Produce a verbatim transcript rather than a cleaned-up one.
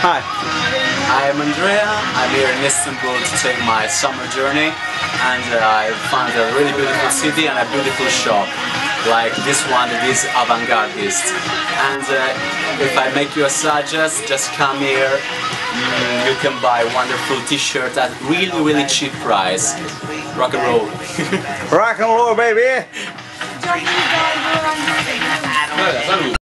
Hi. I am Andrea. I'm here in Istanbul to take my summer journey, and uh, I found a really beautiful city and a beautiful shop like this one. It is AvantgardeastFashion, and uh, if I make you a suggest, just come here. Mm, you can buy wonderful t-shirt at really really cheap price. Rock and roll. Rock and roll, baby.